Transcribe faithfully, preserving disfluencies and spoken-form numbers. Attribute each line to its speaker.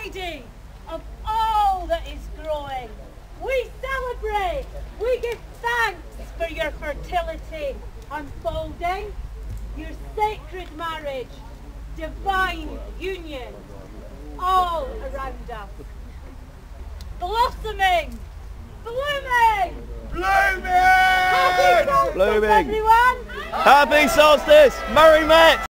Speaker 1: lady of all that is growing. We celebrate, we give thanks for your fertility unfolding, your sacred marriage, divine union, all around us. Blossoming, blooming,
Speaker 2: Blooming!
Speaker 1: happy solstice,
Speaker 3: Blooming.
Speaker 1: everyone!
Speaker 3: Happy solstice! Merry Met!